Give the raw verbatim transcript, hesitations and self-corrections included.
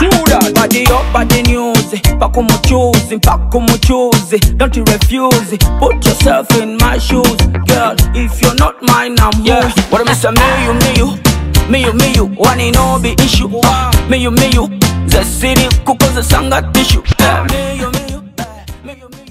True that. Body up, body news. Pack on my choosing, pack on my choosing. Don't you refuse it. Put yourself in my shoes, girl. If you're not mine, I'm yeah. Who's. What I miss a me you, me you, me you, me you. One in all be issue. Me you, me you. The city, kuko the sanga tissue. Me you, me you, me you, me you.